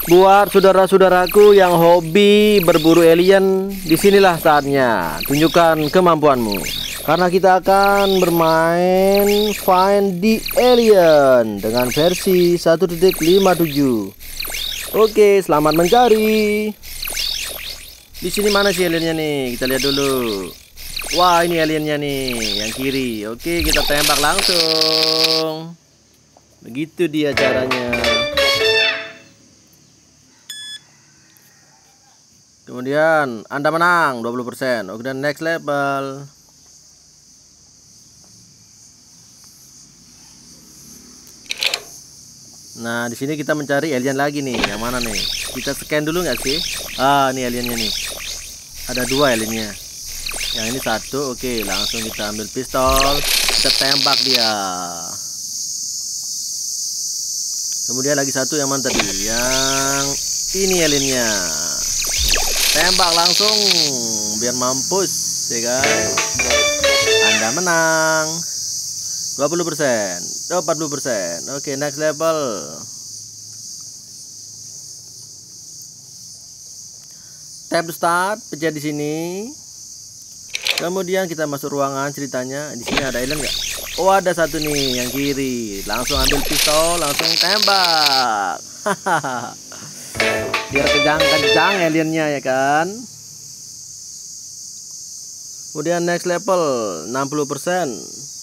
Buat saudara-saudaraku yang hobi berburu alien, disinilah saatnya. Tunjukkan kemampuanmu. Karena kita akan bermain Find the Alien dengan versi 1.57. Oke, selamat mencari. Di sini mana sih aliennya nih? Kita lihat dulu. Wah, ini aliennya nih, yang kiri. Oke, kita tembak langsung. Begitu dia caranya. Kemudian Anda menang 20%. Oke, dan next level. Nah, di sini kita mencari alien lagi nih. Yang mana nih? Kita scan dulu nggak sih? Ah, ini aliennya nih. Ada 2 aliennya. Yang ini 1. Oke, langsung kita ambil pistol. Kita tembak dia. Kemudian lagi 1 yang mana tadi? Yang ini aliennya. Tembak langsung biar mampus, ya kan? Anda menang 20%. Oh, 40%. Oke, next level. Tap to start, pencet di sini. Kemudian kita masuk ruangan ceritanya. Di sini ada alien nggak? Oh, ada 1 nih yang kiri. Langsung ambil pistol, langsung tembak. Hahaha. Biar kejang-kejang aliennya, ya kan. Kemudian next level 60%.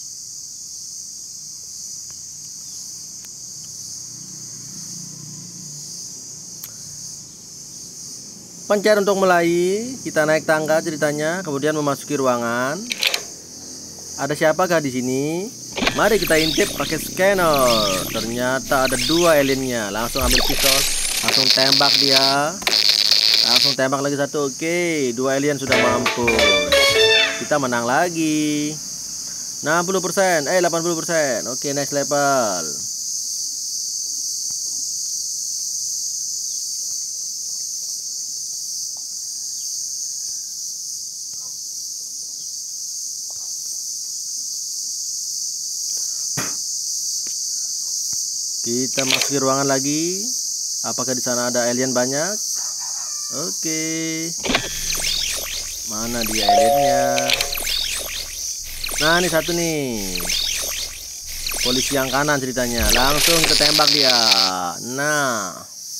Pencet untuk mulai. Kita naik tangga ceritanya, kemudian memasuki ruangan. Ada siapakah di sini? Mari kita intip pakai scanner. Ternyata ada 2 aliennya. Langsung ambil pistol, langsung tembak dia. Langsung tembak lagi 1. Oke, 2 alien sudah mampus. Kita menang lagi 60%. 80%. Oke, next level. Kita masuki ruangan lagi. Apakah di sana ada alien banyak? Oke. Mana dia aliennya? Nah, ini 1 nih. Polisi yang kanan ceritanya. Langsung kita tembak dia. Nah.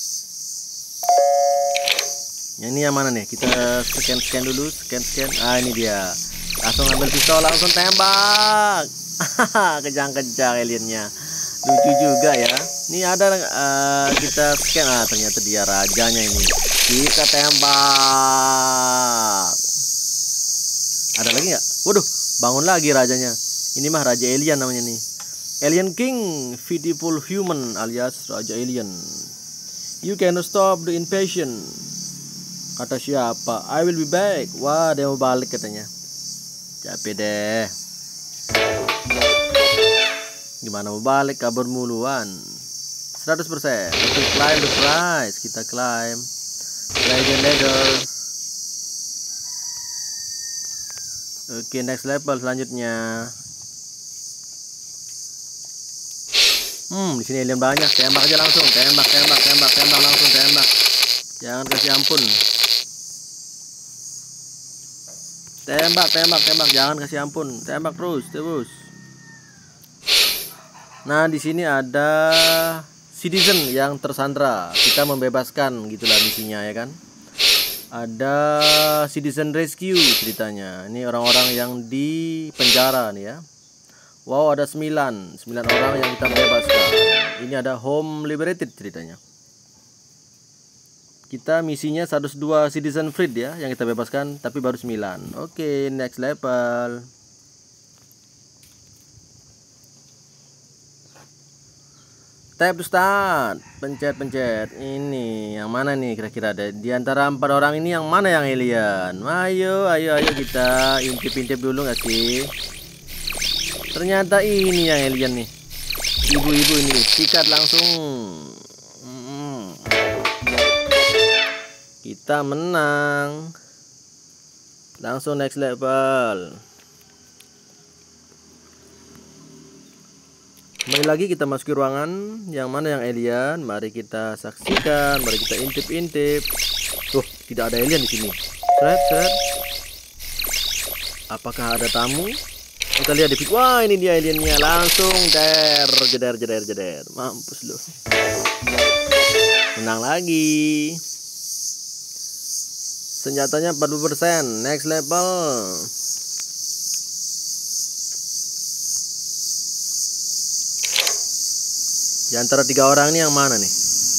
Ini yang mana nih? Kita scan dulu, scan. Ah, ini dia. Langsung ambil pistol, langsung tembak. Kejang-kejang aliennya. Lucu juga ya. Ini ada kita scan. Ah, ternyata dia rajanya ini. Kita tembak. Ada lagi nggak? Waduh, bangun lagi rajanya. Ini mah raja alien namanya nih. Alien King, Beautiful Human alias raja alien. You cannot stop the invasion. Kata siapa? I will be back. Wah, dia mau balik katanya. Capek deh. Gimana mau balik, kabur muluan. 100%. Oke, climb the prize. Kita climb Dragon Ladder. Oke, next level selanjutnya. Di sini alien banyak. Tembak aja langsung. Tembak langsung, tembak. Jangan kasih ampun. Tembak. Jangan kasih ampun. Tembak terus. Nah, di sini ada citizen yang tersandra. Kita membebaskan, gitulah misinya, ya kan. Ada citizen rescue ceritanya. Ini orang-orang yang di penjara nih ya. Wow, ada 9 orang yang kita bebaskan. Ini ada home liberated ceritanya. Kita misinya 102 citizen freed ya, yang kita bebaskan, tapi baru 9. Oke, next level. Tap to start. Pencet. Ini yang mana nih kira-kira? Ada di antara 4 orang ini yang mana yang alien? Ayo kita intip dulu nggak sih? Ternyata ini yang alien nih. Ibu-ibu ini sikat langsung. Kita menang. Langsung next level. Kembali lagi kita masuki ruangan. Yang mana yang alien? Mari kita saksikan. Mari kita intip-intip. Tuh, tidak ada alien di sini. Set. Apakah ada tamu? Kita lihat di video. Wah, ini dia aliennya. Langsung jeder. Mampus lu. Menang lagi. Senjatanya 40%. Next level. Di antara 3 orang ini yang mana nih?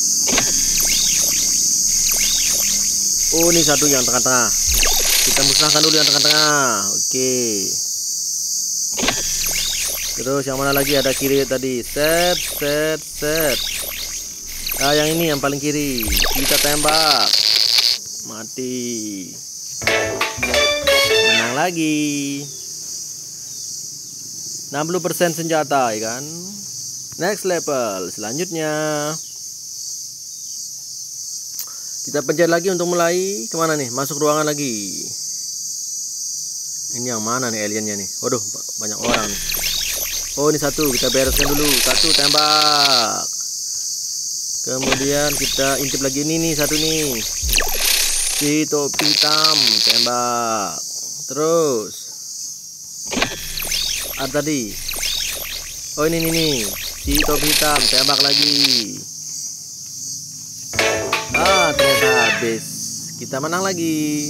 Oh, ini satu yang tengah-tengah. Kita musnahkan dulu yang tengah-tengah. Oke. Terus yang mana lagi? Ada kiri tadi. Set. Ah, yang ini yang paling kiri. Kita tembak. Mati. Menang lagi. 60% senjata, ya kan? Next level. Selanjutnya kita pencet lagi untuk mulai. Kemana nih? Masuk ruangan lagi. Ini yang mana nih aliennya nih? Waduh, banyak orang nih. Oh, ini satu. Kita bereskan dulu. Satu, tembak. Kemudian kita intip lagi ini nih, satu nih. Si topi hitam, tembak. Terus ada tadi. Oh, ini nih. Si topi hitam, tembak lagi. Ah, ternyata habis. Kita menang lagi.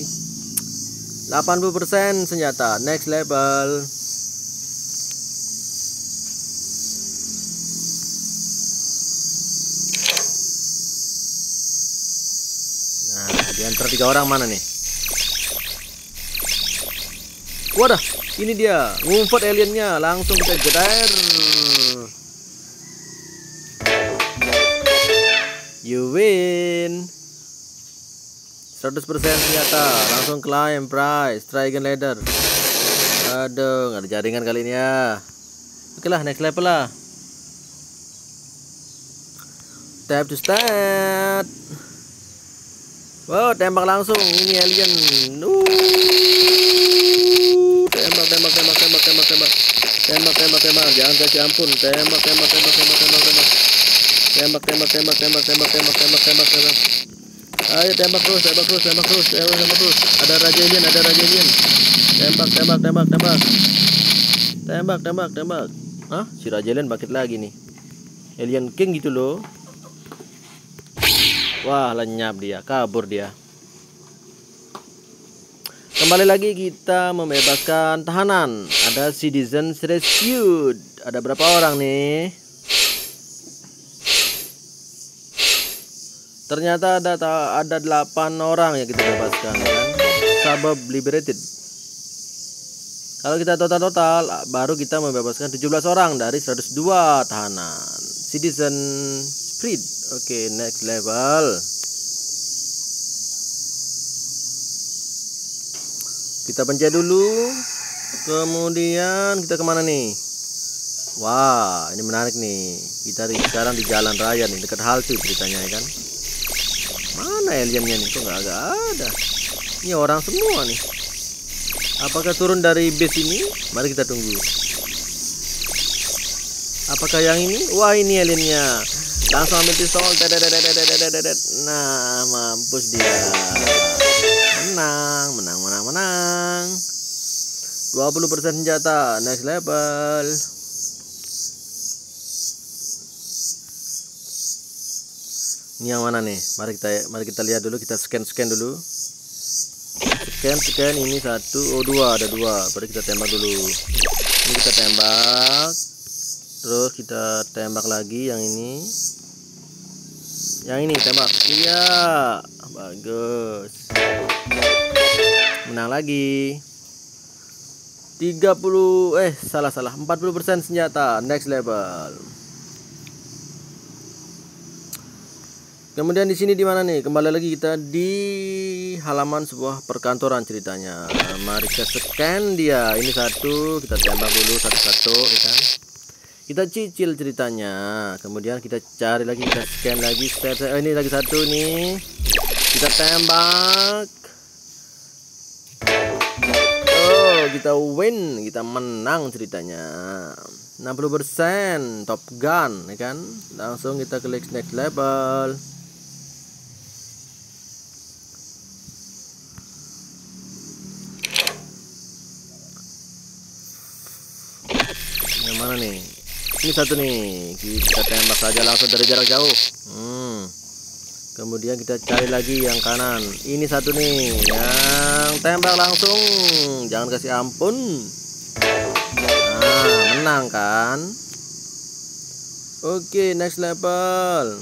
80% senjata. Next level. Nah, di antara 3 orang mana nih? Wadah, ini dia. Ngumpet aliennya. Langsung kita jeder. You win. 100% senjata. Langsung climb prize. Try again later. Aduh, nggak ada jaringan kali ini ya. Oke lah, next level lah. Tap to start. Wow, tembak langsung. Ini alien. Tembak. Jangan kasih ampun. Tembak. Ayo tembak terus. Ada raja alien. Tembak. Hah? Si raja alien bangkit lagi nih. Alien king gitu loh. Wah, lenyap dia, kabur dia. Kembali lagi kita membebaskan tahanan. Ada citizens rescued. Ada berapa orang nih? Ternyata ada 8 orang yang kita bebaskan, kan? Suburb liberated. Kalau kita total baru kita membebaskan 17 orang dari 102 tahanan. Citizen freed. Oke, next level. Kita pencet dulu. Kemudian kita kemana nih? Wah, ini menarik nih. Kita sekarang di jalan raya nih, dekat halte ceritanya, ya kan? Mana aliennya nih? Kok nggak ada? Ini orang semua nih. Apakah turun dari base ini? Mari kita tunggu. Apakah yang ini? Wah, ini aliennya. Langsung ambil pistol. Nah, mampus dia. Menang. 20% senjata. Next level. Ini yang mana nih? Mari kita lihat dulu. Kita scan dulu. Scan. Ini 1, 2, ada 2. Baru kita tembak dulu. Ini kita tembak. Terus kita tembak lagi yang ini. Yang ini tembak. Iya, bagus. Menang lagi. 40% senjata. Next level. Kemudian di sini di mana nih? Kembali lagi kita di halaman sebuah perkantoran ceritanya. Mari kita scan dia. Ini satu, kita tembak dulu satu-satu, ya kan? Kita cicil ceritanya. Kemudian kita cari lagi, kita scan lagi. Ini lagi satu nih. Kita tembak. Oh, kita win, kita menang ceritanya. 60% Top Gun, ya kan? Langsung kita klik next level. Yang mana nih? Ini satu nih, kita tembak saja langsung dari jarak jauh. Kemudian kita cari lagi yang kanan. Ini satu nih, yang tembak langsung, jangan kasih ampun. Nah, menang kan? Oke, next level.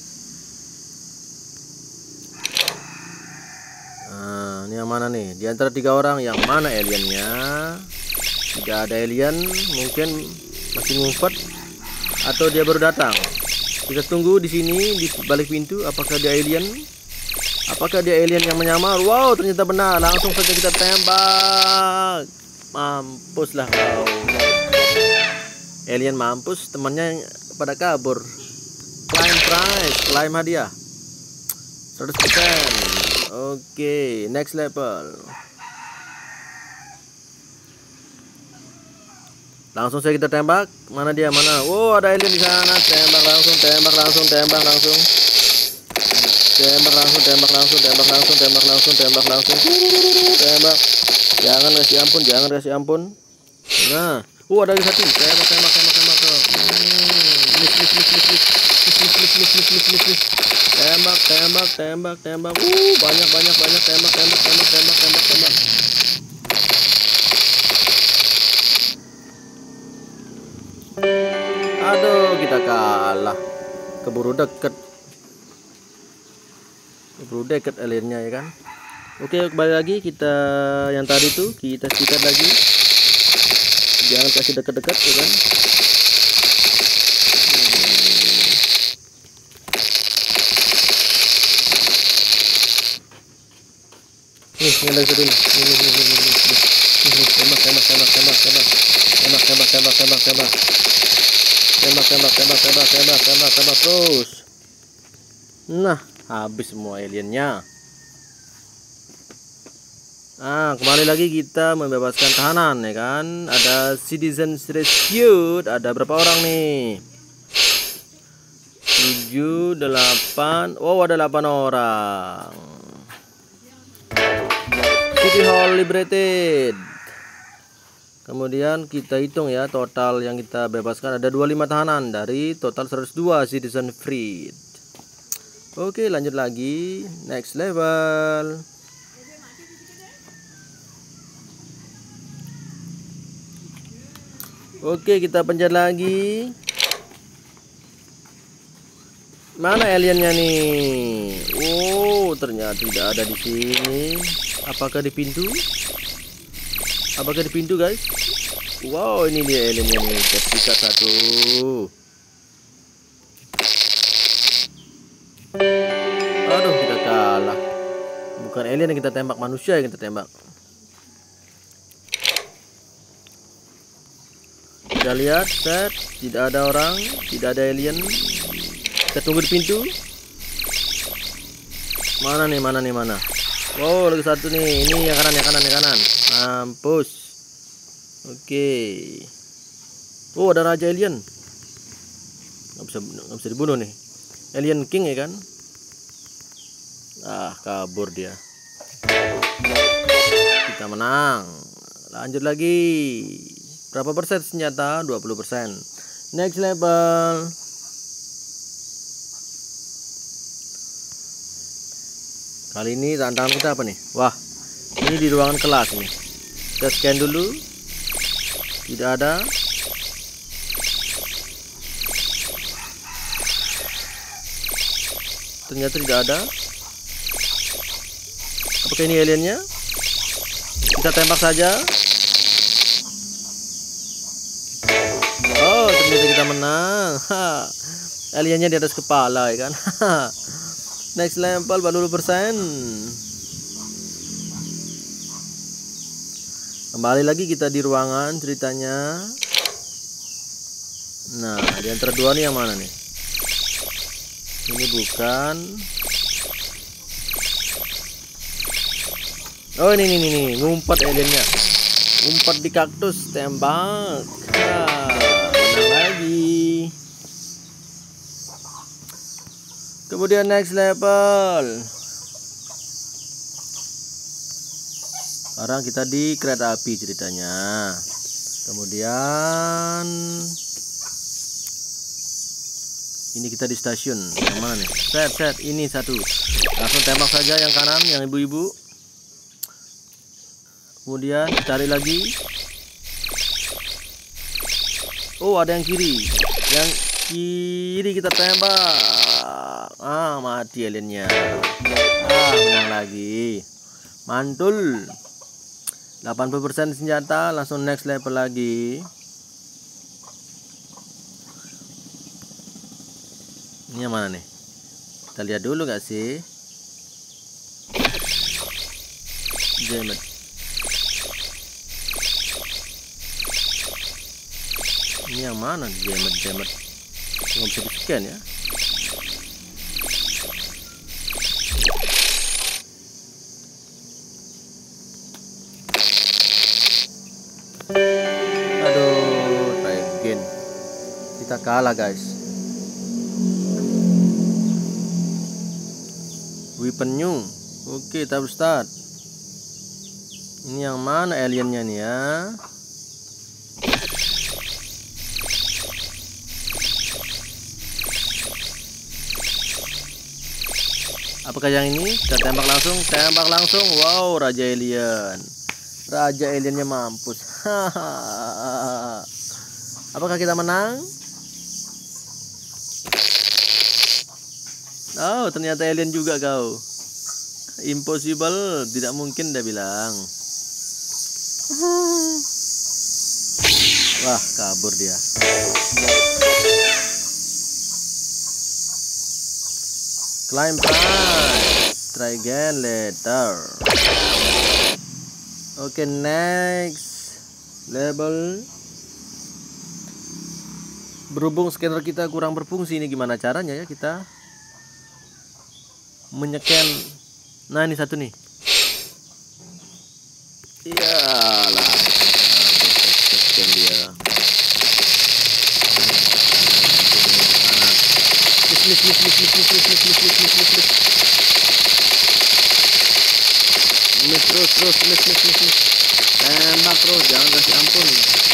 Nah, ini yang mana nih? Di antara 3 orang, yang mana aliennya? Jika ada alien, mungkin masih ngumpet atau dia baru datang. Kita tunggu di sini di balik pintu. Apakah dia alien? Apakah dia alien yang menyamar? Wow, ternyata benar. Langsung saja kita tembak. Mampuslah kau. Alien mampus, temannya pada kabur. Claim prize, claim hadiah 100%. Oke, next level. Langsung saja kita tembak. Mana dia? Mana? Oh, ada alien di sana. Tembak langsung, tembak langsung, tembak langsung. Tembak langsung, tembak langsung, tembak langsung, tembak langsung, tembak langsung. Tembak. Jangan kasih ampun, jangan kasih ampun. Nah, ada lagi satu. Tembak, tembak, tembak, tembak. Miss. Tembak, tembak, tembak, tembak. Banyak, tembak, tembak, tembak, tembak, tembak, tembak. Aduh, kita kalah. Keburu deket aliennya, ya kan? Oke, kembali lagi kita yang tadi tuh kita sikat lagi. Jangan kasih dekat-dekat, ya kan? Yang dari sini. Tembak terus. Nah, habis semua aliennya. Kembali lagi kita membebaskan tahanan, ya kan? Ada citizen rescued. Ada berapa orang nih? 7, 8. Oh, ada 8 orang. City Hall liberated. Kemudian kita hitung ya, total yang kita bebaskan ada 25 tahanan dari total 102 citizen freed. Oke, lanjut lagi, next level. Oke, kita pencet lagi. Mana aliennya nih? Oh, ternyata tidak ada di sini. Apakah di pintu? Apakah di pintu, guys? Wow, ini dia aliennya nih. Kita satu. Aduh, kita kalah. Bukan alien yang kita tembak, manusia yang kita tembak. Kita lihat, set, tidak ada orang, tidak ada alien. Kita tunggu di pintu. Mana nih? Wow, lagi satu nih. Ini yang kanan. Mampus. Oke. Oh, ada raja alien. Nggak bisa dibunuh nih. Alien King, ya kan? Kabur dia. Kita menang. Lanjut lagi. Berapa persen senjata? 20%. Next level. Kali ini tantangan kita apa nih? Wah, ini di ruangan kelas nih. Kita scan dulu. Tidak ada. Ternyata tidak ada. Apakah ini aliennya? Kita tembak saja. Oh, ternyata kita menang. Aliennya di atas kepala, ya kan? Next level 40%. Kembali lagi kita di ruangan ceritanya. Nah, di antara dua nih yang mana nih? Ini bukan. Oh, ini ngumpet aliennya. Ngumpet di kaktus, tembak. Menang Kemudian next level. Sekarang kita di kereta api ceritanya. Kemudian ini kita di stasiun. Yang mana nih? Set ini satu. Langsung tembak saja yang kanan, yang ibu-ibu. Kemudian cari lagi. Oh, ada yang kiri. Yang kiri kita tembak. Mati aliennya. Menang lagi. Mantul. 80% senjata, langsung next level lagi. Ini yang mana nih? Kita lihat dulu gak sih? Jemet. Ini yang mana? Jemet. Nggak bisa di scan ya. Aduh, try again. Kita kalah guys. Weapon new. Oke, kita start. Ini yang mana aliennya nih ya? Apakah yang ini? Kita tembak langsung. Wow, raja alien. Raja aliennya mampus. Apakah kita menang? Oh, ternyata alien juga kau. Impossible, tidak mungkin dia bilang. Wah, kabur dia. Climb price. Try again later. Oke, next level. Berhubung scanner kita kurang berfungsi, ini gimana caranya ya kita menyekan? Nah, ini satu nih. Iyalah. Scan dia. Terus. Tembak terus, jangan kasih ampun.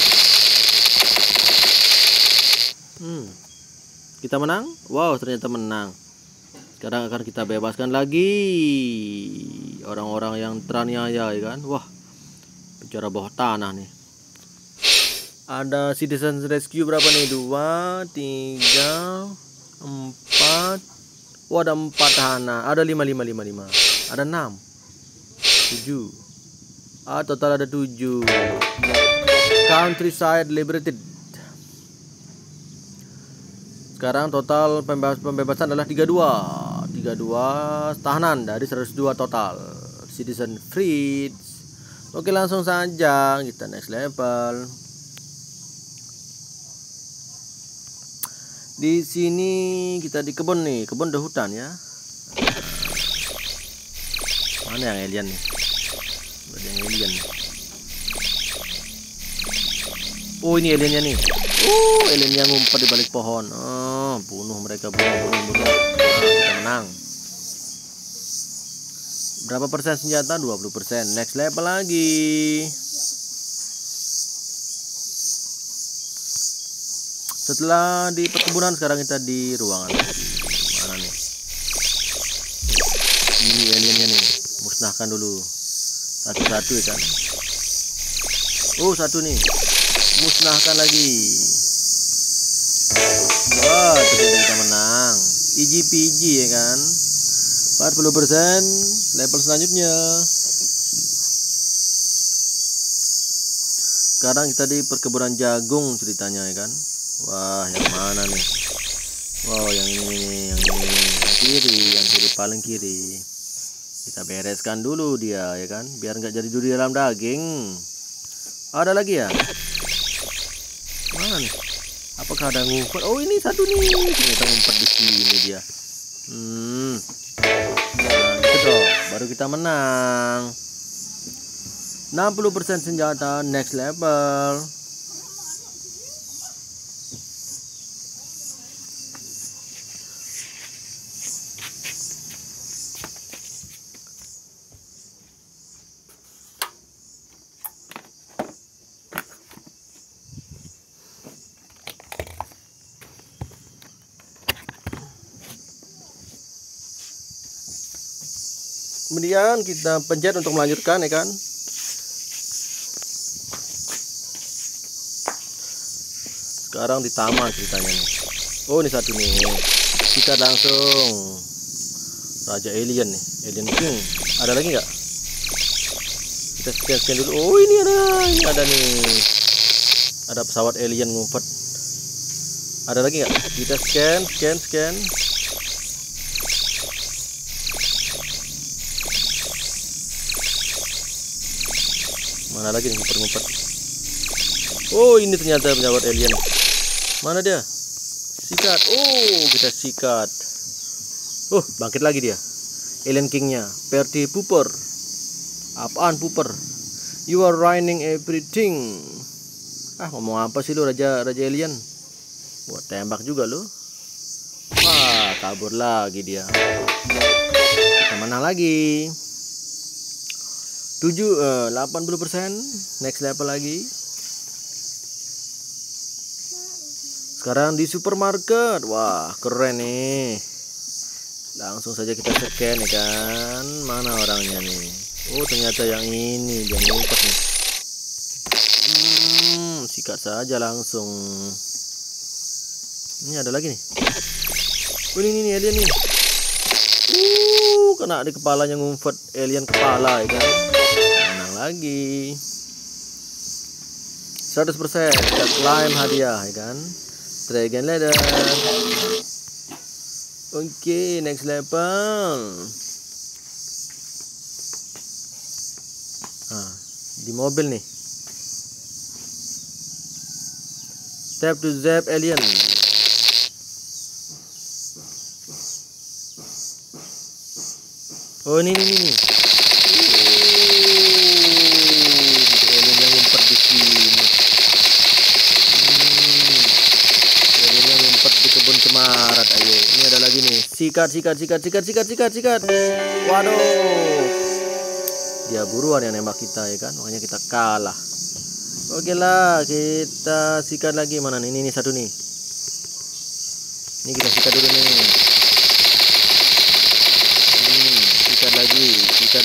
Kita menang? Wow, ternyata menang. Sekarang akan kita bebaskan lagi orang-orang yang teraniaya, ya kan? Wah, penjara bawah tanah nih. Ada citizen rescue berapa nih? 2, 3, 4. Wah, ada 4 tahanan. Ada 5. Ada 6, 7. Total ada 7. Countryside liberated. Sekarang total pembebasan adalah 32 tahanan dari 102 total. Citizen freed. Oke, langsung saja kita next level. Di sini kita di kebun nih, kebun udah hutan ya. Mana yang alien nih? Ada yang alien nih. Oh, ini aliennya nih. Alien yang ngumpet di balik pohon. Bunuh mereka, bunuh. Kita menang. Berapa persen senjata? 20%. Next level lagi. Setelah di perkebunan, sekarang kita di ruangan. Mana nih? Ini aliennya nih. Musnahkan dulu. Satu-satu ya kan. Satu nih. Musnahkan lagi. Wah, ternyata kita menang. Easy peasy ya kan. 40%. Level selanjutnya. Sekarang kita di perkebunan jagung ceritanya ya kan. Wah, yang mana nih? Wow, yang ini, yang kiri paling kiri. Kita bereskan dulu dia ya kan, biar nggak jadi duri dalam daging. Ada lagi ya? Mana nih? Apakah ada ngumpet? Oh, ini satu nih. Ternyata ngumpet di sini dia. Nah, gitu dong. Baru kita menang. 60% senjata, next level. Kemudian kita pencet untuk melanjutkan ya kan. Sekarang di taman ceritanya nih. Oh ini satu nih. Kita langsung Raja Alien nih, Alien King. Ada lagi nggak? Kita scan dulu. Oh ini ada nih. Ada pesawat alien ngumpet. Ada lagi nggak? Kita scan. Mana lagi nih ngumpet? Oh ini ternyata pesawat alien. Mana dia? Sikat. Oh kita sikat. Oh bangkit lagi dia. Alien Kingnya. Perti Pooper. Apaan Pooper? You are ruining everything. Ngomong apa sih lu Raja Alien? Buat tembak juga lu. Wah kabur lagi dia. Kita menang lagi. 80%. Next level lagi. Sekarang di supermarket. Wah keren nih. Langsung saja kita scan ya kan. Mana orangnya nih? Oh ternyata yang ini dia ngumpet nih. Sikat saja langsung. Ini ada lagi nih. Oh ini alien nih. Kena di kepalanya ngumpet. Alien kepala ya kan. Menang lagi. 100% kita klaim hadiah ya kan. Dragon Ladder. Oke, next level. Di mobil nih. Tap to zap alien. Oh ini. Alien yang ngumpet di sini. Alien yang ngumpet di kebun cemarat. Ayo, ini ada lagi nih. Sikat. Waduh. Dia buruan yang nembak kita ya kan. Makanya kita kalah. Oke lah, kita sikat lagi. Mana nih? Ini satu nih. Ini kita sikat dulu nih. Sikat lagi. Sikat.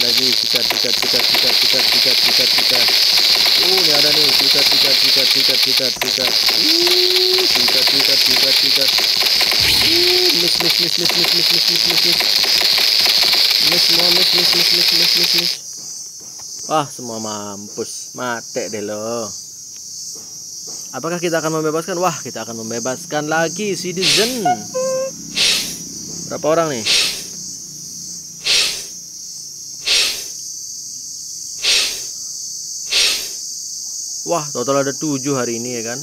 Ini ada nih. Sikat. Miss. Wah semua mampus. Mate deh lo. Apakah kita akan membebaskan? Wah kita akan membebaskan lagi citizen. Berapa orang nih? Wah total ada 7 hari ini ya kan.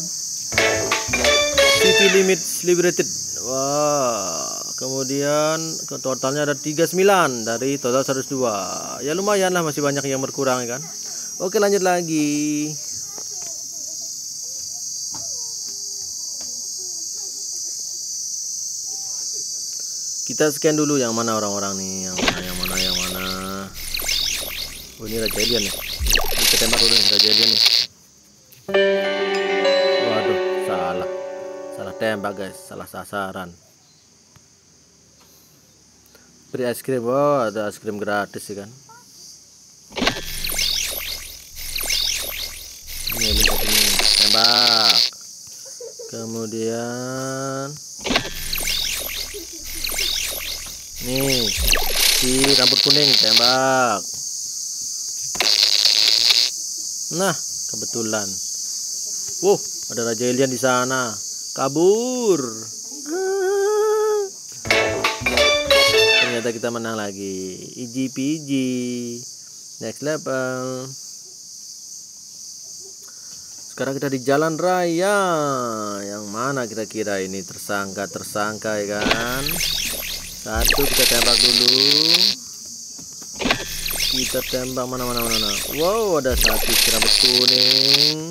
City limits liberated. Wah kemudian totalnya ada 39 dari total 102. Ya lumayan lah, masih banyak yang berkurang ya kan. Oke lanjut lagi. Kita scan dulu yang mana orang-orang nih. Yang mana. Oh ini Raja Alien nih. Ini kita tembak dulu nih Raja Alien nih. Waduh salah tembak guys, salah sasaran. Beri es krim. Oh ada es krim gratis ya kan. Ini tembak. Kemudian nih si rambut kuning tembak. Nah kebetulan. Wow ada Raja Alien di sana. Kabur. Ternyata kita menang lagi. EGPG. Next level. Sekarang kita di jalan raya. Yang mana kira-kira ini tersangka ya kan. Satu kita tembak dulu. Kita tembak mana. Wow ada satu rambut kuning.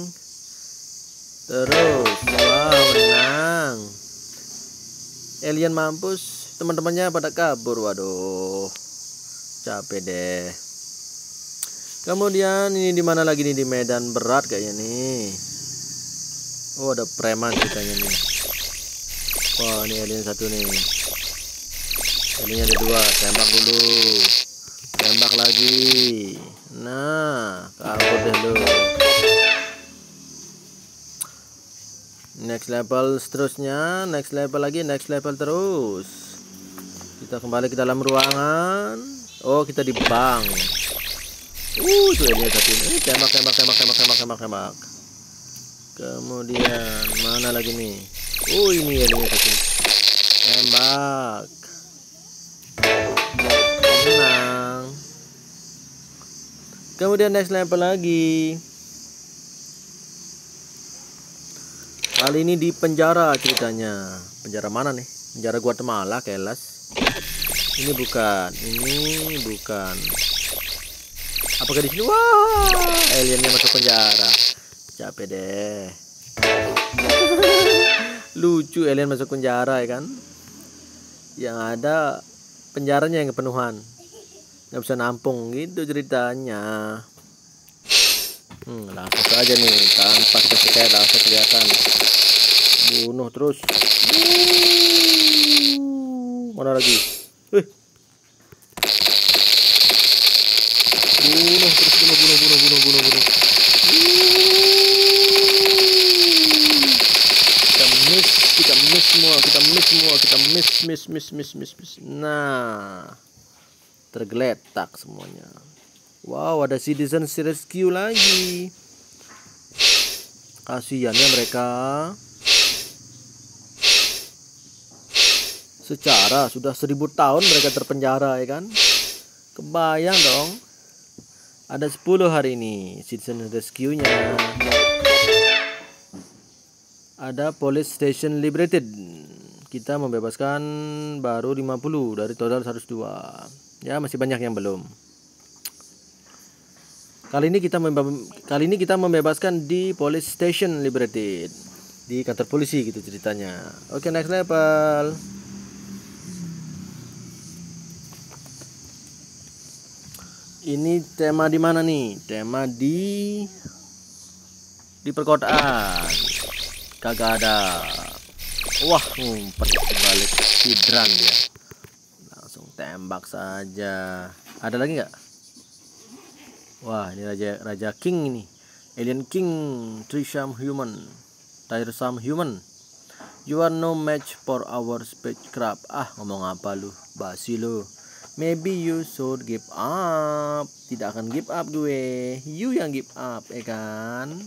Terus wow menang. Alien mampus. Teman-temannya pada kabur. Waduh capek deh. Kemudian ini di mana lagi nih? Di medan berat kayaknya nih. Oh ada preman ceritanya nih. Wah ini alien satu nih. Aliennya ada 2. Tembak dulu. tembak lagi. Nah, kabur deh lu. Next level seterusnya, next level lagi, next level terus. Kita kembali ke dalam ruangan. Oh, kita di bank. Tuh ini tadi. Tembak. Kemudian mana lagi nih? Ini tadi. Tembak. Menang. Kemudian next level lagi. Kali ini di penjara ceritanya. Penjara mana nih? Penjara Guatemala, kelas. Ini bukan. Apakah di sini? Wah, aliennya masuk penjara. Capek deh. Lucu alien masuk penjara ya kan? Yang ada penjaranya yang kepenuhan, nggak bisa nampung gitu ceritanya. Langsung aja nih tanpa kayak langsung kelihatan. Bunuh terus. Mana lagi? Bunuh terus, bunuh. Kita miss. Nah, tergeletak semuanya. Wow, ada citizen rescue lagi. Kasihan ya mereka. Secara sudah 1000 tahun mereka terpenjara ya kan. Kebayang dong. Ada 10 hari ini citizen rescue-nya. Ada police station liberated. Kita membebaskan baru 50 dari total 102. Ya, masih banyak yang belum. Kali ini kita membebaskan di police station liberated. Di kantor polisi gitu ceritanya. Oke, next level. Ini tema di mana nih? Tema di perkotaan. Kagak ada. Wah, ngumpet di balik hidran dia. Langsung tembak saja. Ada lagi nggak? Wah, ini Raja King ini. Alien King, tiresome human. You are no match for our spacecraft. Ngomong apa lu? Basi lu. Maybe you should give up. Tidak akan give up gue. You yang give up, ya kan?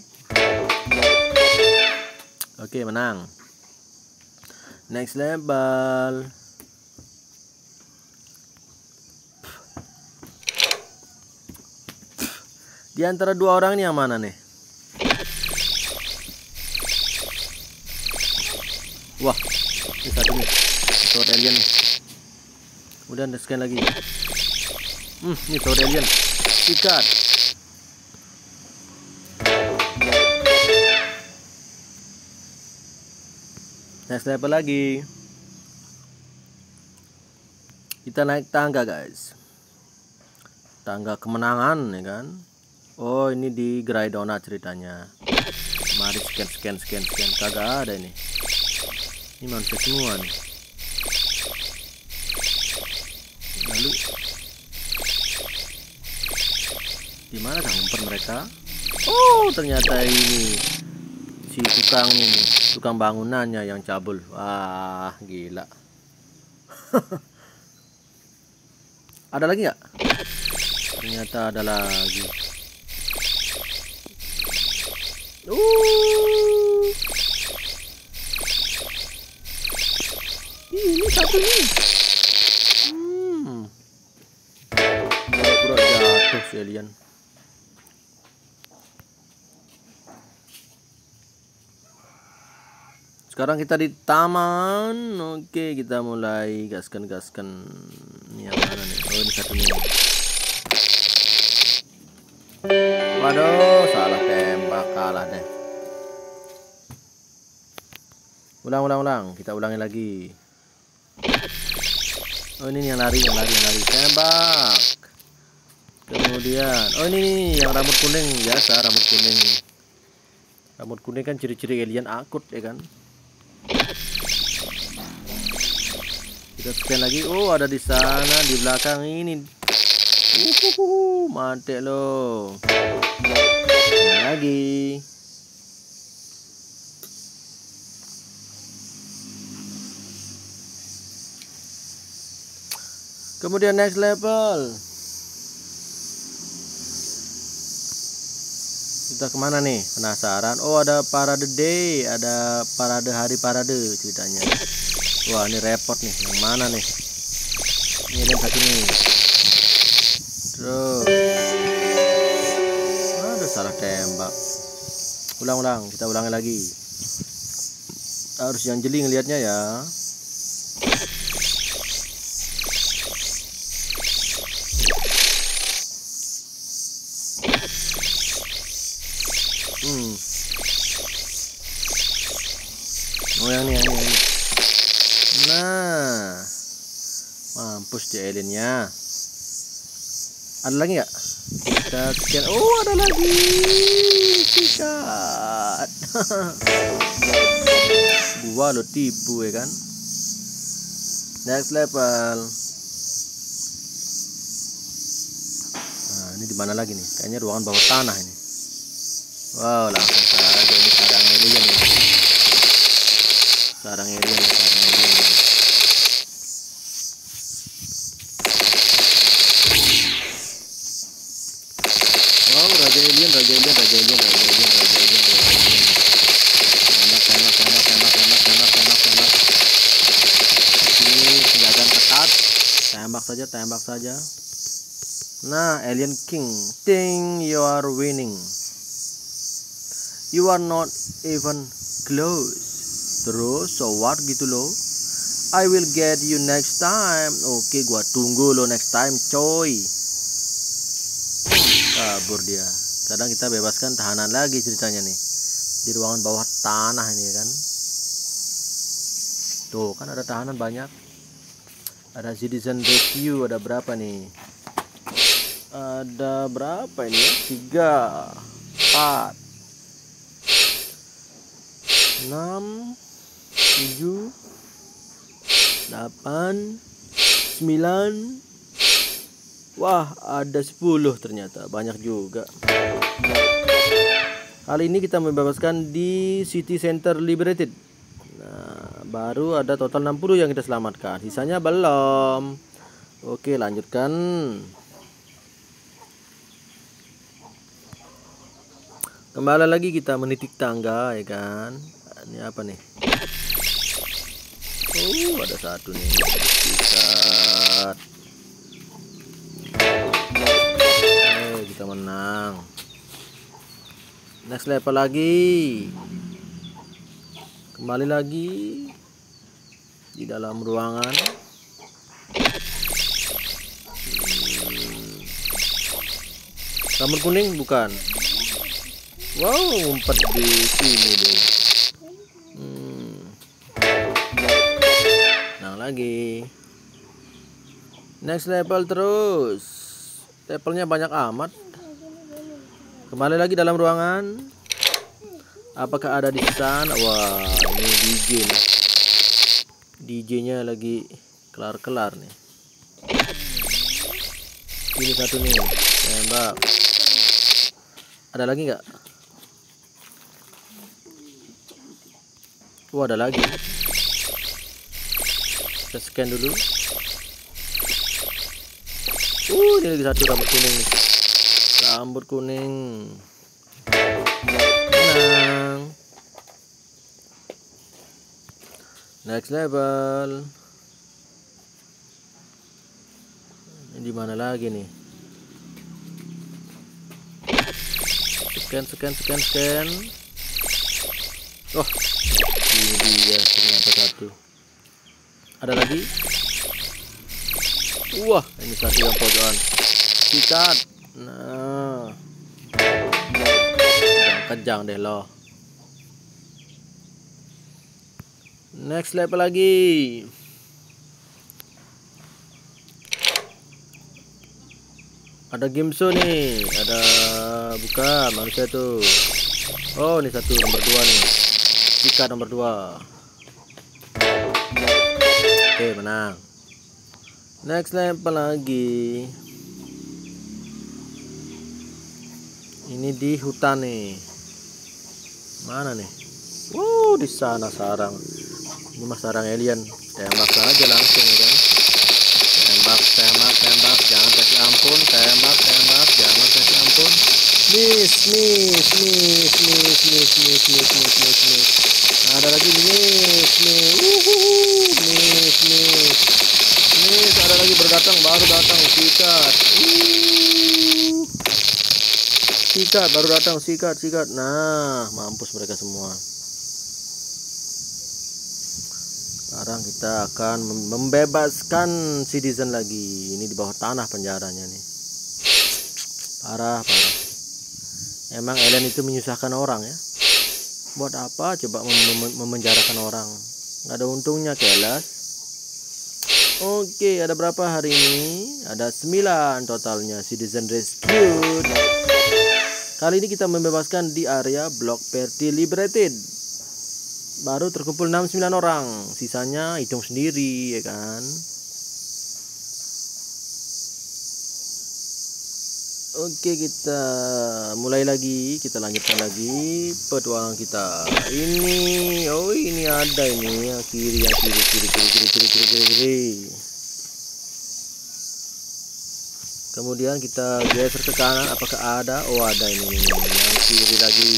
Oke, menang. Next level. Di antara dua orang ini yang mana nih? Wah, ini satu nih. Tower alien nih. Kemudian scan lagi. Ini tower alien. Sikat. Next level lagi. Kita naik tangga guys. Tangga kemenangan ya kan. Oh, ini di Gerai Donat ceritanya. Mari scan. Kagak ada ini. Ini manusia semua nih. Lalu di mana ngumpet mereka? Oh, ternyata ini si tukangnya nih, tukang bangunannya yang cabul. Wah, gila. Ada lagi nggak? Ternyata ada lagi. Ini satu nih. Pura-pura jatuh si alien. Sekarang kita di taman. Oke, kita mulai gaskan. Ini yang mana nih? Oh, ini satu nih. Waduh, salah tembak, kalah deh. Ulang. Kita ulangi lagi. Oh, ini yang lari. Tembak. Kemudian, oh ini yang rambut kuning, biasa rambut kuning. Rambut kuning kan ciri-ciri alien akut ya kan. Kita scan lagi. Oh, ada di sana di belakang ini. Mati lo. Lagi. Kemudian next level. Kita kemana nih? Penasaran? Oh, ada parade day, ada parade hari parade ceritanya. Wah, ini repot nih. Yang mana nih? Ini yang satu nih. Terus, ada salah tembak. Ulang-ulang, kita ulangi lagi. Harus yang jeli ngelihatnya ya. Oh, yang ini. Nah, mampus di aliennya. Ada lagi nggak? Kita scan. Oh, ada lagi. Sikat. Gua lo tipu ya kan. Next level. Nah, ini di mana lagi nih? Kayaknya ruangan bawah tanah ini. Wow, langsung saja ini sarang alien nih. Sarang alien. Wow, raja alien. Tembak. Ini senjata ketat. Tembak saja. Nah, alien king. Think you are winning. You are not even close. Terus, so what gitu loh. I will get you next time. Oke, gua tunggu lo next time, coy. Kabur dia. Kadang kita bebaskan tahanan lagi ceritanya nih. Di ruangan bawah tanah ini kan. Tuh, kan ada tahanan banyak. Ada citizen review, ada berapa nih? Ada berapa ini ya? 3, 4, 6, 7, 8, 9. Wah, ada 10 ternyata. Banyak juga. Kali ini kita membebaskan di City Center Liberated. Nah, baru ada total 60 yang kita selamatkan. Sisanya belum. Oke, lanjutkan. Kembali lagi kita menitik tangga ya kan. Ini apa nih? Oh, ada satu nih. Sikat. Kita menang. Next level lagi. Kembali lagi di dalam ruangan. Rambut kuning bukan? Wow, ngumpet di sini deh. Nah, lagi. Next level terus. Levelnya banyak amat. Kembali lagi dalam ruangan. Apakah ada di sana? Wah, ini DJ nih. DJ-nya lagi kelar-kelar nih. Ini satu nih. Tembak. Ada lagi nggak? Wah, ada lagi. Kita scan dulu. Ini lagi satu rambut kuning nih. Rambut kuning. Menang. Next level. Ini di mana lagi nih? Scan. Oh, ini dia ternyata satu. Ada lagi? Wah, ini satu yang pojokan. Sikat. Nah, kejang deh lo. Next level lagi. Ada game show nih. Ada bukan manusia tuh. Oh, ini satu nomor 2 nih. Sikat nomor 2. Oke, menang. Next level lagi. Ini di hutan nih. Mana nih? Di sana sarang. Ini mah sarang alien. Tembak saja langsung ya kan. Tembak, tembak, tembak. Jangan kasih ampun. Tembak, tembak. Jangan kasih ampun. Miss, miss, miss, miss, miss, miss, miss, miss, miss, miss. Ada lagi miss, miss. Miss, miss. Miss, ada lagi berdatang, baru datang. Sikat. Sikat, baru datang. Sikat, sikat. Nah, mampus mereka semua. Sekarang kita akan membebaskan citizen lagi. Ini di bawah tanah penjaranya nih. Parah, parah. Emang alien itu menyusahkan orang ya. Buat apa coba memenjarakan orang? Nggak ada untungnya, kelas. Oke, ada berapa hari ini? Ada 9 totalnya citizen rescued. Kali ini kita membebaskan di area Block Party Liberated. Baru terkumpul 69 orang. Sisanya hitung sendiri ya kan. Oke, kita mulai lagi. Kita lanjutkan lagi petualangan kita. Ini, ini ada ini yang kiri, yang kiri. Kemudian kita geser ke kanan. Apakah ada? Ada ini yang kiri lagi.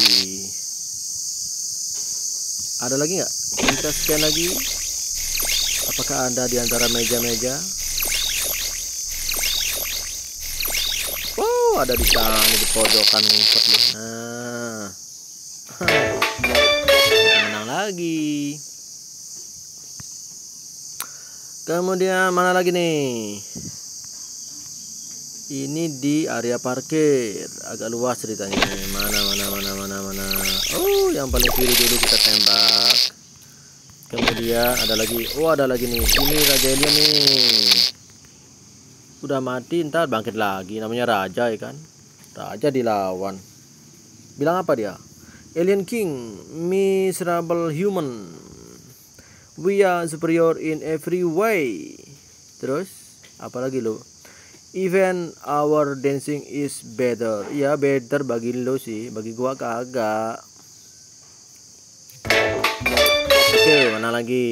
Ada lagi nggak? Kita scan lagi. Apakah ada di antara meja-meja? Ada di sana di pojokan ngumpet loh. Nah, kita menang lagi. Kemudian mana lagi nih? Ini di area parkir, agak luas ceritanya. Mana. Yang paling kiri dulu kita tembak. Kemudian ada lagi. Ada lagi nih. Ini raja alien nih. Udah mati, ntar bangkit lagi. Namanya raja ya kan. Raja dilawan. Bilang apa dia? Alien King, miserable human. We are superior in every way. Terus apa lagi lo? Even our dancing is better. Ya better bagi lo sih, bagi gua kagak. Oke, mana lagi?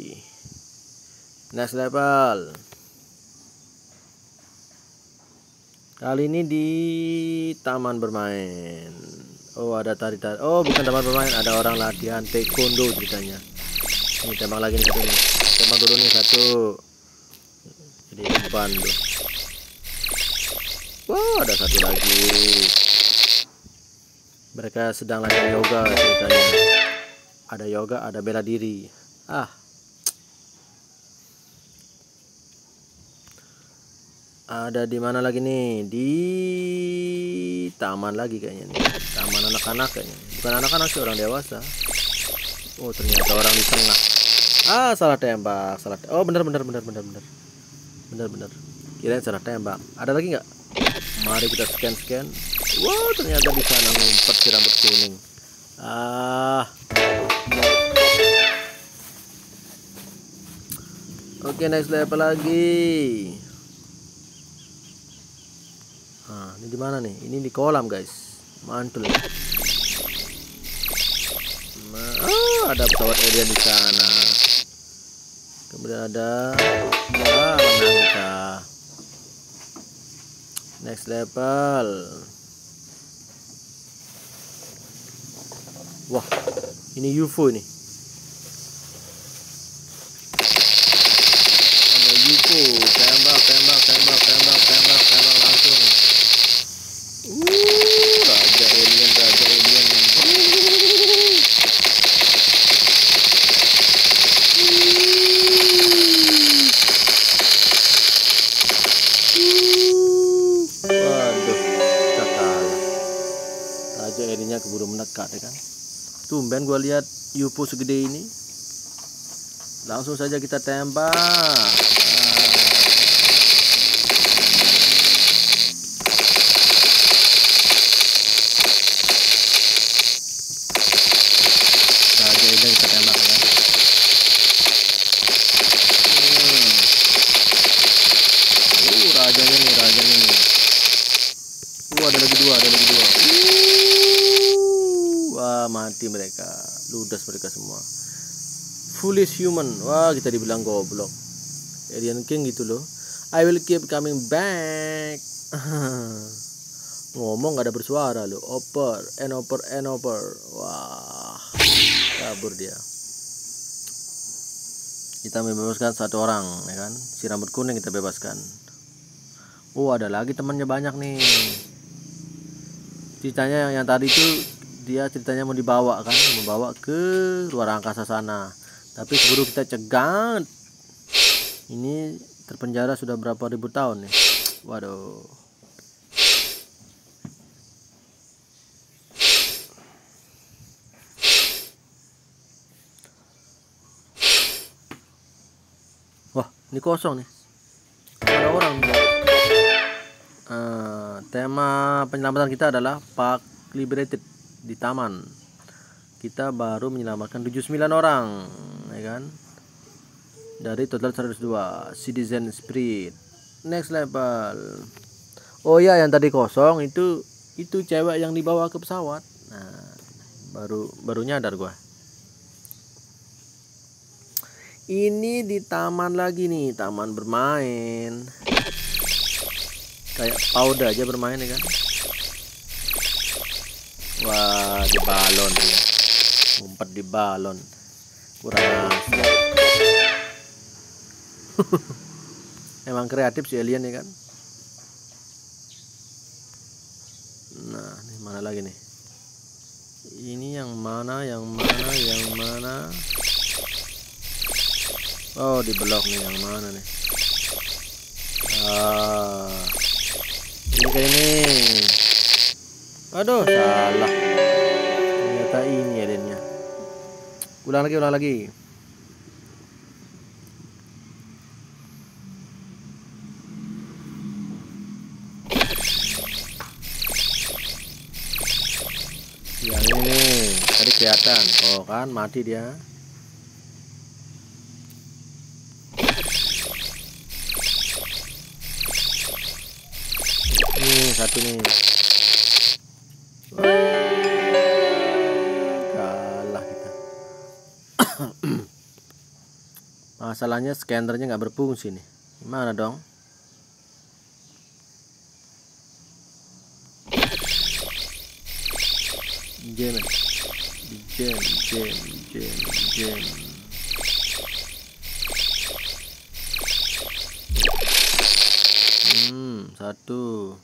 Next level. Kali ini di taman bermain. Ada tari-tari. Bukan taman bermain, ada orang latihan taekwondo ceritanya. Ini tembak lagi nih satu nih. Tembak dulu nih satu. Jadi beban tuh. Ada satu lagi. Mereka sedang latihan yoga ceritanya. Ada yoga, ada bela diri. Ada di mana lagi nih? Di taman lagi kayaknya nih. Taman anak-anak kayaknya. Bukan anak-anak sih, orang dewasa. Ternyata orang di tengah. Salah tembak. Bener. Kirain salah tembak. Ada lagi nggak? Mari kita scan. Ternyata di sana ngumpet si rambut kuning. Oke, next level lagi. Ini di mana nih? Ini di kolam, guys. Mantul. Ada pesawat alien di sana. Kemudian ada menang kita. Next level. Wah, ini UFO ini. Ada UFO. Tembak langsung. Raja alien. Waduh, kita kalah. Raja aliennya keburu mendekat ya kan. Tumben gua lihat UFO segede ini. Langsung saja kita tembak. Rajanya nih. Ada lagi dua. mati mereka, ludas mereka semua. Foolish human. Wah, kita dibilang goblok. Alien King gitu loh. I will keep coming back. Ngomong gak ada bersuara loh. Oper and oper and oper. Wah, kabur dia. Kita membebaskan satu orang, ya kan? Si rambut kuning kita bebaskan. Oh, ada lagi temannya banyak nih. Ceritanya yang tadi itu dia ceritanya mau dibawa kan, membawa ke luar angkasa sana. Tapi keburu kita cegat. Ini terpenjara sudah berapa ribu tahun nih. Waduh. Wah, ini kosong nih. Ada orang nih. Tema penyelamatan kita adalah Park Liberated, di taman. Kita baru menyelamatkan 79 orang, ya kan? Dari total 102. Citizen Spirit next level. Oh ya, yang tadi kosong itu cewek yang dibawa ke pesawat. Nah, baru nyadar gua. Ini di taman lagi nih, taman bermain. Kayak Pauda aja bermain, ya kan? Wah, di balon dia. Ngumpet di balon. Kurang asli. Emang kreatif si alien, ya kan? Nah, ini mana lagi nih? Ini yang mana? Oh, di blok nih, yang mana nih? Ini kayak ini. Aduh, salah. Ternyata ini aliennya. Ulang lagi. Yang ini nih, tadi kelihatan. Oh kan, mati dia. Nih, satu nih. Kalah kita. Masalahnya scannernya nggak berfungsi nih. Gimana dong? Jam. Satu.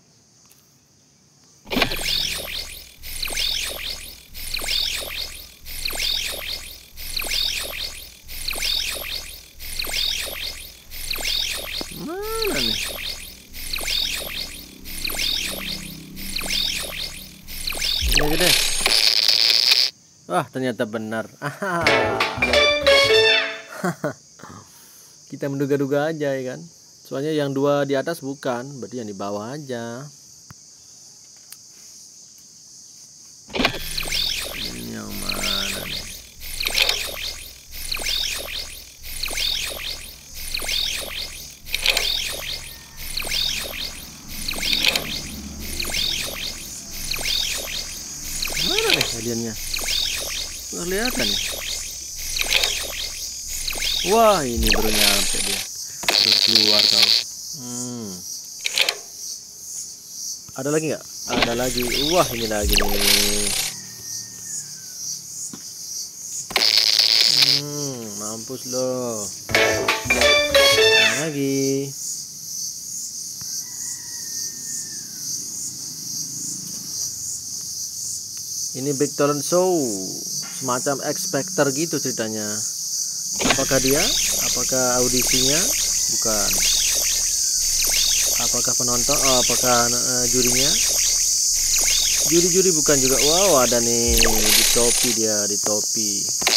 Mana nih? Ini aja deh. Wah, ternyata benar. Kita menduga-duga aja, ya kan? Soalnya yang dua di atas bukan, berarti yang di bawah aja. Ini yang mana nih? Mana nih aliennya? Nggak kelihatan ya? Wah, ini baru nyampe dia. Baru keluar kau. Ada lagi nggak? Ada lagi. Wah, ini lagi nih. Mampus loh. Lagi. Ini Big Talent Show, semacam X Factor gitu ceritanya. Apakah dia? Apakah audisinya? Bukan. Apakah penonton? Oh, apakah jurinya? Juri bukan juga. Wow, ada nih di topi dia, di topi.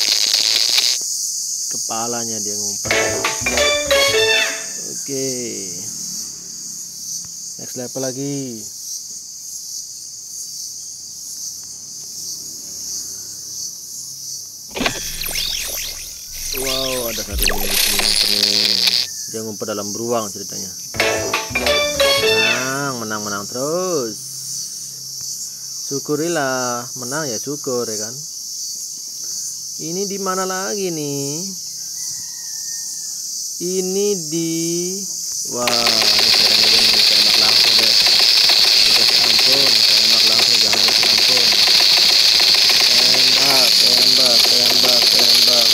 Kepalanya dia ngumpet. Oke. Next level lagi. Wow, ada satu nih di sini. Dia ngumpet dalam beruang ceritanya. Menang terus. Syukurilah, menang ya syukur, ya kan. Ini di mana lagi nih? Ini di, wah, ini sekarang ini tembak langsung deh. Kasih ampun, tembak langsung, jangan kasih ampun. Tembak, tembak, tembak, tembak.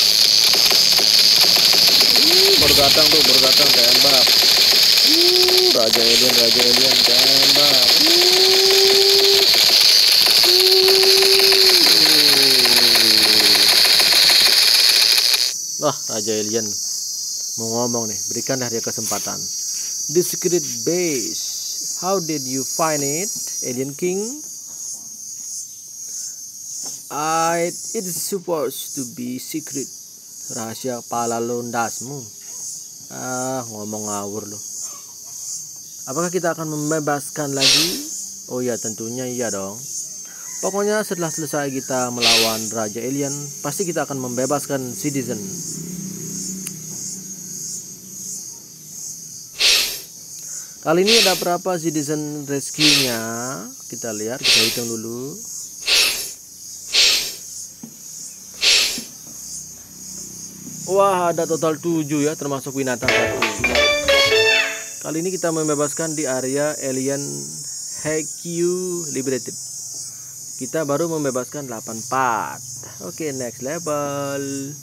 Baru datang tuh, baru datang, tembak. Raja alien, tembak. Wah, Raja Alien mau ngomong nih, berikanlah dia kesempatan. The secret base, how did you find it, Alien King? It is supposed to be secret. Rahasia pala lundasmu. Ngomong ngawur loh. Apakah kita akan membebaskan lagi? Oh ya, tentunya iya dong. Pokoknya setelah selesai kita melawan Raja Alien, pasti kita akan membebaskan Citizen. Kali ini ada berapa Citizen rescue-nya? Kita lihat, kita hitung dulu. Wah, ada total 7 ya, termasuk binatang 1. Kali ini kita membebaskan di area Alien HQ Liberated. Kita baru membebaskan 8 part. Oke, next level.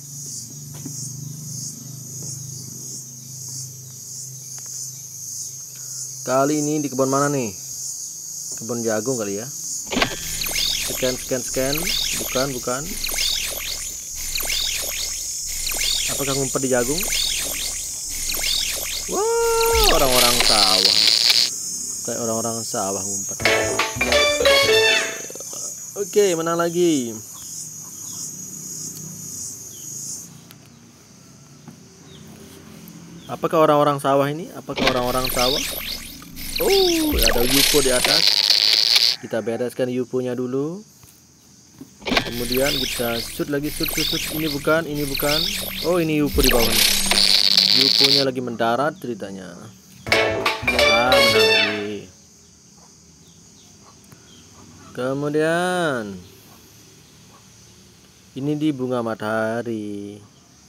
Kali ini di kebun mana nih? Kebun jagung kali ya. Scan. Bukan. Apakah ngumpet di jagung? Wah, orang-orang sawah. Kayak orang-orang sawah ngumpet. Oke, mana lagi? Apakah orang-orang sawah ini? Oh, ada UFO di atas. Kita bereskan UFO-nya dulu. Kemudian kita shoot lagi, shoot. Ini bukan. Oh, ini UFO di bawahnya. UFO-nya lagi mendarat ceritanya. Menang lagi. Kemudian ini di bunga matahari.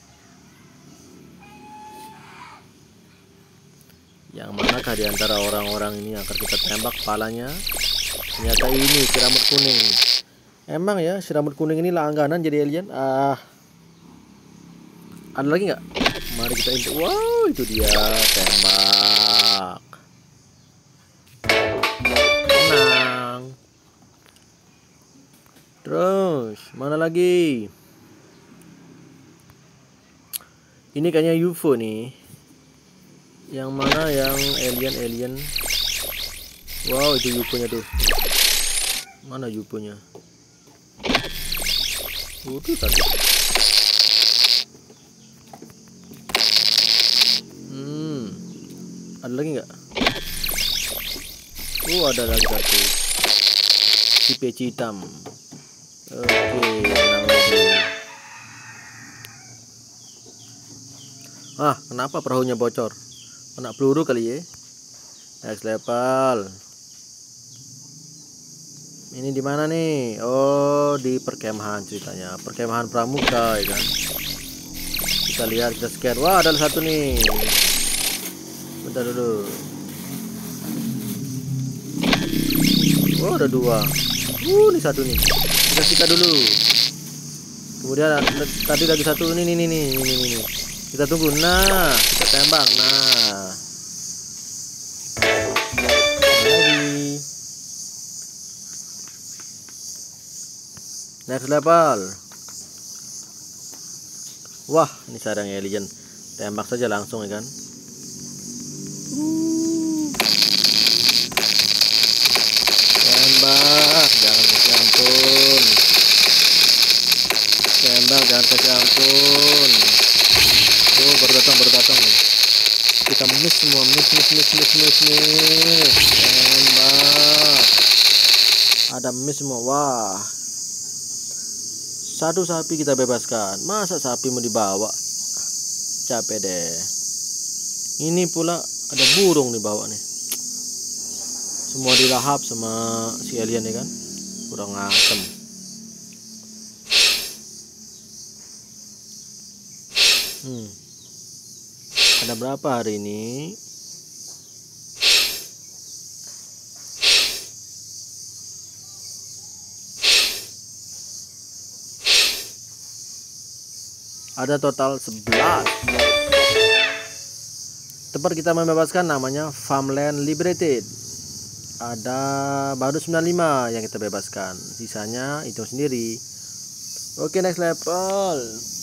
Yang manakah di antara orang-orang ini yang akan kita tembak kepalanya? Ternyata ini si rambut kuning. Emang ya, si rambut kuning ini langganan jadi alien. Ada lagi nggak? Mari kita intip. Wow, itu dia, tembak. Menang. Terus mana lagi? Ini kayaknya UFO nih. Yang mana yang alien? Wow, itu UFO-nya tuh. Mana UFO-nya? Itu tadi. Ada lagi nggak? Ada lagi satu. Si peci hitam. Oke, menang lagi. Kenapa perahunya bocor? Kena peluru kali ya. Next level. Ini di mana nih? Oh, di perkemahan ceritanya. Perkemahan pramuka ya kan. Kita lihat, kita scan. Wah, ada satu nih. Bentar dulu. Oh, ada 2. Ini satu nih. Kita sikat dulu. Kemudian tadi lagi satu ini. Kita tunggu. Nah, kita tembak. Nah. Lagi. Next level. Wah, ini sarang alien. Tembak saja langsung ya kan. Tembak, jangan kasih ampun. Tembak, jangan kasih ampun. Oh, baru datang nih. Kita miss semua, miss. Tembak. Ada miss semua. Wah. Satu sapi kita bebaskan. Masa sapi mau dibawa? Capek deh. Ini pula ada burung di bawah nih. Semua dilahap sama si alien ya kan. Kurang asem. Ada berapa hari ini? Ada total 11. Tempat kita membebaskan namanya Farmland Liberated. Ada baru 95 yang kita bebaskan. Sisanya itu sendiri. Oke, next level.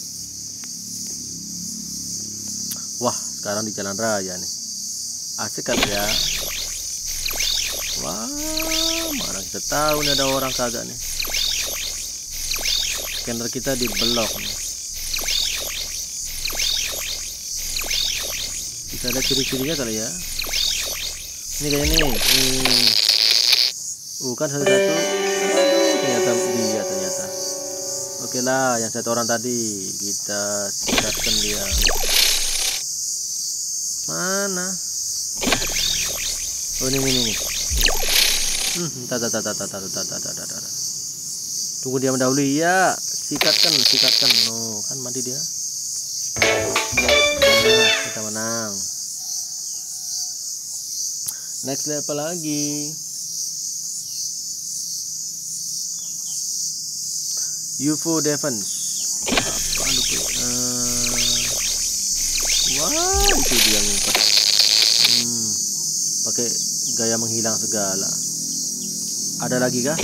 Wah, sekarang di jalan raya nih. Asik kan ya? Wah, mana kita tahu nih ada orang kagak nih. Scanner kita di blok nih. Bisa ada ciri-cirinya kali ya. Ini kayaknya nih. Bukan satu-satu. Ternyata dia ternyata. Oke lah, yang satu orang tadi kita tingkatkan dia. Mana? Oh, ini. Tunggu dia mendahului ya. Sikatkan. No, kan mati dia. Nah, kita menang. Next level lagi. UFO Defense. Apa lupa? Wah, itu dia ngumpet. Pakai gaya menghilang segala. Ada lagi kah?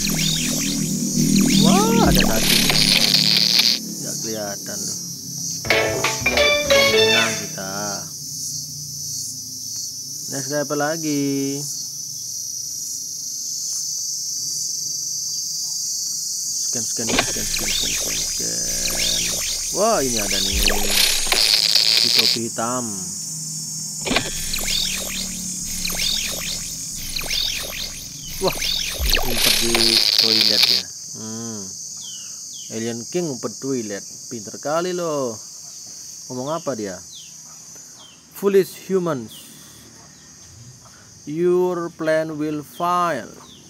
Wah, ada satu. Nggak kelihatan loh. Menang kita. Next level lagi. Scan. Wah, ini ada nih. Di topi hitam. Wah, ngumpet di toilet ya. Alien King ngumpet toilet. Pinter kali loh. Ngomong apa dia? Foolish humans, your plan will fail.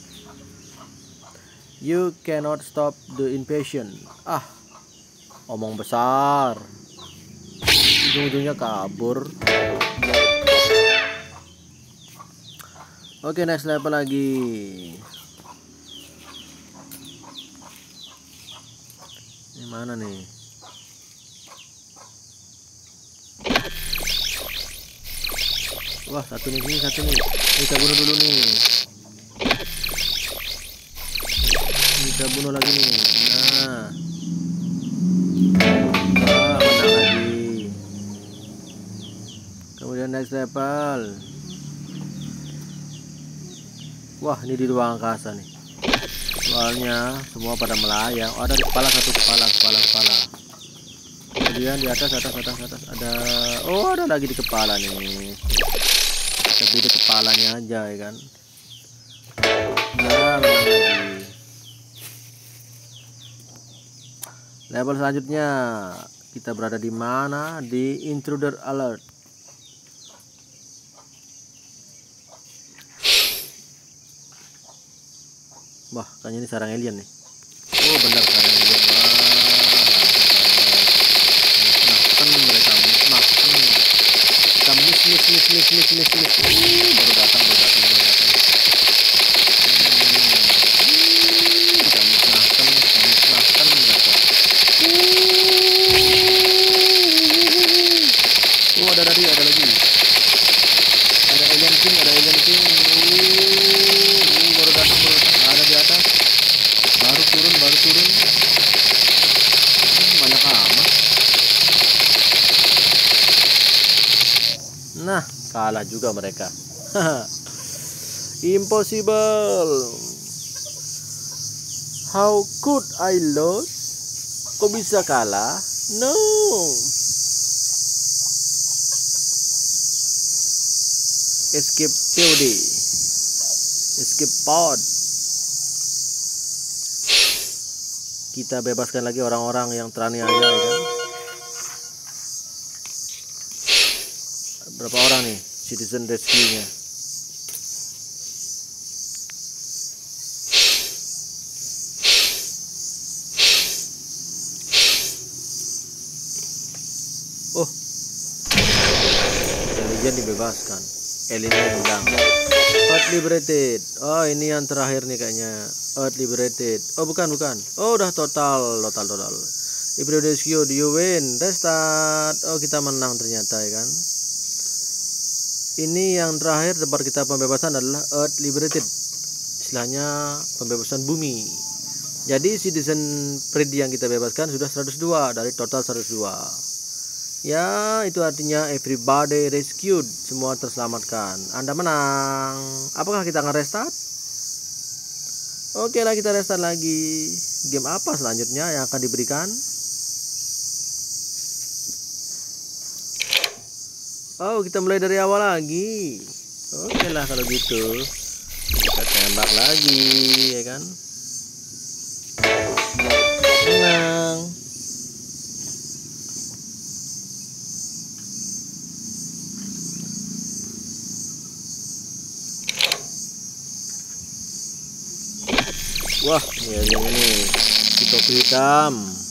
You cannot stop the invasion. Omong besar. Ujung-ujungnya kabur. Oke, next level lagi. Ini mana nih? Wah, satu nih. Kita bunuh dulu nih. Kita bunuh lagi nih. Nah. Menang lagi. Kemudian next level. Wah, ini di ruang angkasa nih. Soalnya semua pada melayang. Oh, ada di kepala satu kepala. Kemudian di atas ada. Oh, ada lagi di kepala nih. Kita bunuh kepalanya aja ya kan. Nah, menang lagi. Level selanjutnya kita berada di mana? Di Intruder Alert. Wah, kayaknya ini sarang alien nih. Oh, benar sarang alien. Wah, musnahkan mereka, musnahkan. Kita mis. Baru datang. Kita musnahkan mereka. Oh, ada lagi. Ada alien king. Baru datang. Ada di atas. Baru turun. Banyak amat. Nah, kalah juga mereka. Impossible. How could I lose? Kok bisa kalah? No. Escape POD. Escape pod. Kita bebaskan lagi orang-orang yang teraniaya ya kan. Berapa orang nih citizen rescue-nya? alien dibebaskan, aliennya hilang. Earth liberated. Oh, ini yang terakhir nih kayaknya. Earth liberated. Oh, bukan. Oh, udah total. If you rescued, you win. Restart. Oh, kita menang ternyata ya kan. Ini yang terakhir tempat kita pembebasan adalah Earth liberated. Istilahnya pembebasan bumi. Jadi citizen Freddy yang kita bebaskan sudah 102 dari total 102. Ya, itu artinya everybody rescued, semua terselamatkan. Anda menang. Apakah kita akan restart? Oke lah, kita restart lagi. Game apa selanjutnya yang akan diberikan? Oh, kita mulai dari awal lagi. Oke lah kalau gitu. Kita tembak lagi, ya kan? Menang. Wah, ya ini si topi hitam.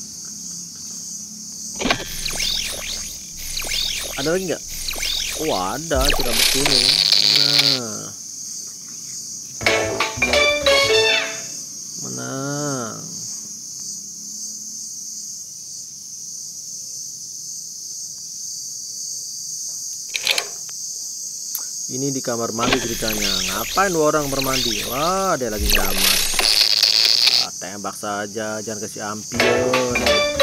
Ada lagi nggak? Oh, ada, rambut kuning. Nah, menang. Ini di kamar mandi ceritanya. Ngapain dua orang bermandi? Wah, dia lagi nyamar. Tembak saja, jangan kasih ampion.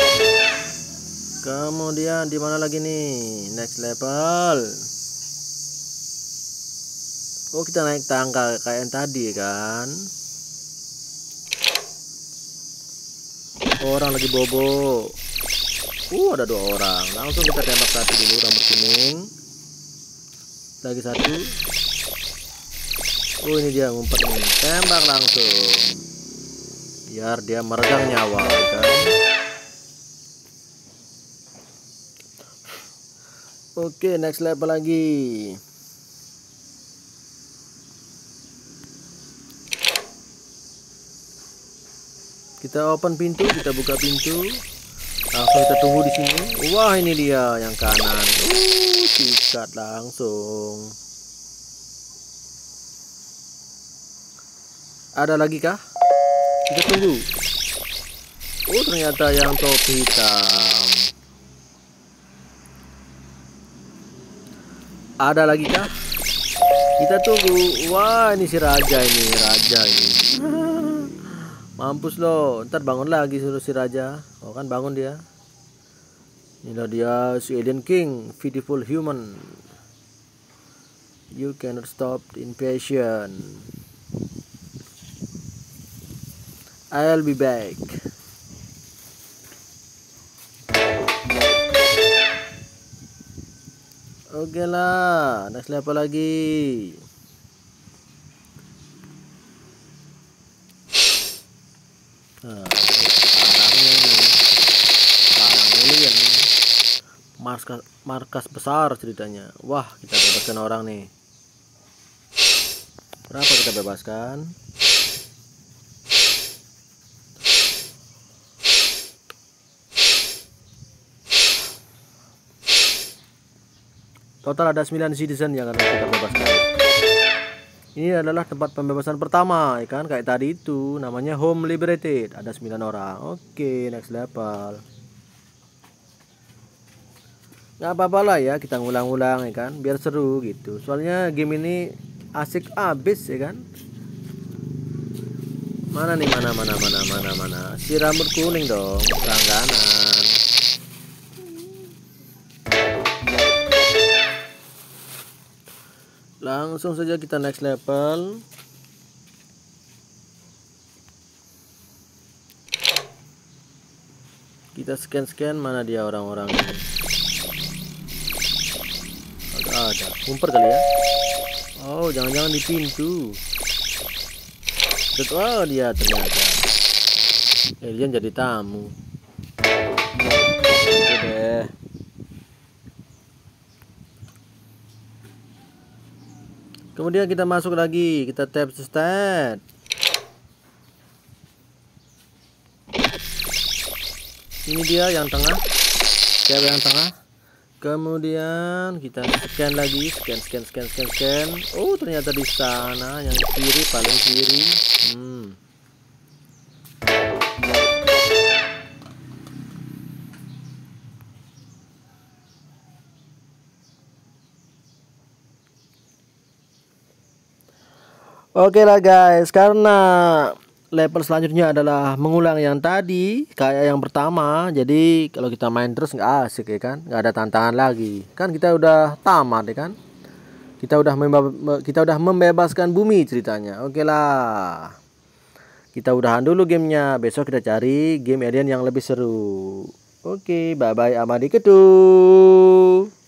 Kemudian di mana lagi nih? Next level. Oh, kita naik tangga kayak yang tadi kan. Orang lagi bobo. Ada 2 orang. Langsung kita tembak satu dulu, rambut kuning. Lagi satu. Oh, ini dia ngumpet nih. Tembak langsung. Biar dia meregang nyawa kan. Oke, next level lagi. Kita open pintu, kita buka pintu. Langsung kita tunggu di sini. Wah, ini dia yang kanan. Sikat langsung. Ada lagi kah? Kita tunggu. Oh, ternyata yang topi hitam. Ada lagi kah? Kita tunggu. Wah, ini si raja ini. Mampus loh. Ntar bangun lagi suruh si raja. Oh kan bangun dia. Inilah dia si Alien King, beautiful human. You cannot stop the invasion. I'll be back. Oke lah, next level lagi. Nah, sarang alien. Markas besar ceritanya. Wah, kita bebaskan orang nih. Berapa kita bebaskan? Total ada 9 citizen yang akan kita bebaskan. Ini adalah tempat pembebasan pertama, ya kan? Kayak tadi itu, namanya Home Liberated. Ada 9 orang. Oke, next level. Nggak apa-apa lah ya, kita ngulang-ulang ya kan, biar seru gitu. Soalnya game ini asik abis ya kan. Mana nih, mana. Si rambut kuning dong, langganan. Langsung saja kita next level. Kita scan mana dia orang-orang ini. Agak ada. Ngumpet kali ya. Oh, jangan-jangan di pintu. Oh, dia ternyata alien jadi tamu. Oke deh. Kemudian kita masuk lagi, kita tap start. Ini dia yang tengah, cewek yang tengah. Kemudian kita scan lagi, scan. Oh, ternyata di sana yang kiri, paling kiri. Oke lah guys, karena level selanjutnya adalah mengulang yang tadi kayak yang pertama, jadi kalau kita main terus nggak asik ya kan, nggak ada tantangan lagi kan, kita udah tamat ya kan, kita udah membebaskan bumi ceritanya. Oke lah, kita udahan dulu gamenya, besok kita cari game alien yang lebih seru. Oke, bye bye Amadi Ketu.